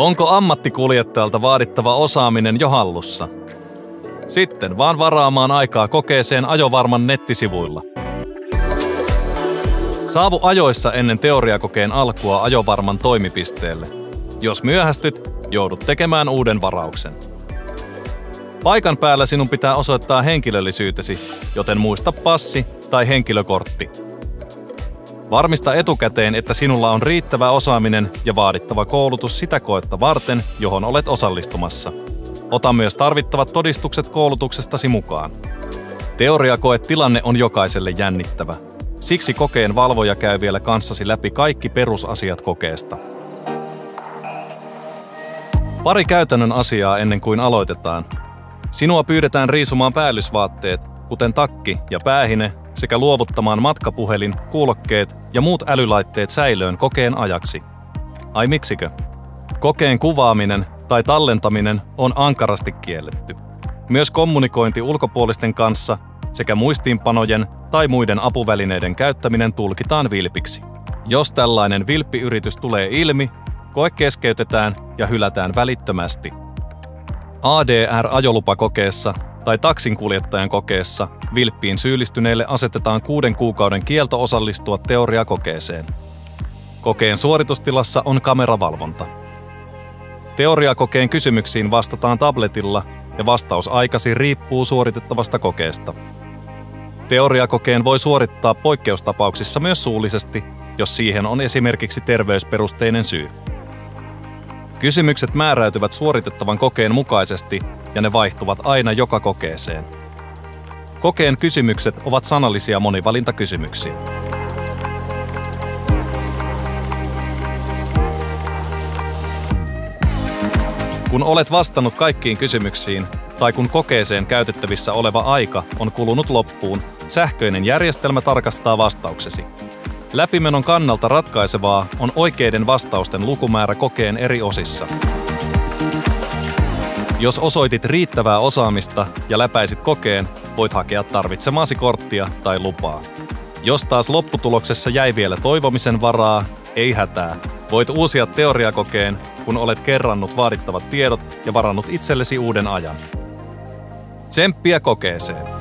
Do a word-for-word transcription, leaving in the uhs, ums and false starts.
Onko ammattikuljettajalta vaadittava osaaminen jo hallussa? Sitten vaan varaamaan aikaa kokeeseen Ajovarman nettisivuilla. Saavu ajoissa ennen teoriakokeen alkua Ajovarman toimipisteelle. Jos myöhästyt, joudut tekemään uuden varauksen. Paikan päällä sinun pitää osoittaa henkilöllisyytesi, joten muista passi tai henkilökortti. Varmista etukäteen, että sinulla on riittävä osaaminen ja vaadittava koulutus sitä koetta varten, johon olet osallistumassa. Ota myös tarvittavat todistukset koulutuksestasi mukaan. Teoriakoetilanne on jokaiselle jännittävä. Siksi kokeen valvoja käy vielä kanssasi läpi kaikki perusasiat kokeesta. Pari käytännön asiaa ennen kuin aloitetaan. Sinua pyydetään riisumaan päällysvaatteet, kuten takki ja päähine, sekä luovuttamaan matkapuhelin, kuulokkeet ja muut älylaitteet säilöön kokeen ajaksi. Ai miksikö? Kokeen kuvaaminen tai tallentaminen on ankarasti kielletty. Myös kommunikointi ulkopuolisten kanssa sekä muistiinpanojen tai muiden apuvälineiden käyttäminen tulkitaan vilpiksi. Jos tällainen vilppiyritys tulee ilmi, koe keskeytetään ja hylätään välittömästi. A D R-ajolupakokeessa tai taksinkuljettajan kokeessa vilppiin syyllistyneille asetetaan kuuden kuukauden kielto osallistua teoriakokeeseen. Kokeen suoritustilassa on kameravalvonta. Teoriakokeen kysymyksiin vastataan tabletilla ja vastausaikasi riippuu suoritettavasta kokeesta. Teoriakokeen voi suorittaa poikkeustapauksissa myös suullisesti, jos siihen on esimerkiksi terveysperusteinen syy. Kysymykset määräytyvät suoritettavan kokeen mukaisesti ja ne vaihtuvat aina joka kokeeseen. Kokeen kysymykset ovat sanallisia monivalintakysymyksiä. Kun olet vastannut kaikkiin kysymyksiin tai kun kokeeseen käytettävissä oleva aika on kulunut loppuun, sähköinen järjestelmä tarkastaa vastauksesi. Läpimenon kannalta ratkaisevaa on oikeiden vastausten lukumäärä kokeen eri osissa. Jos osoitit riittävää osaamista ja läpäisit kokeen, voit hakea tarvitsemaasi korttia tai lupaa. Jos taas lopputuloksessa jäi vielä toivomisen varaa, ei hätää. Voit uusia teoriakokeen, kun olet kerrannut vaadittavat tiedot ja varannut itsellesi uuden ajan. Tsemppiä kokeeseen!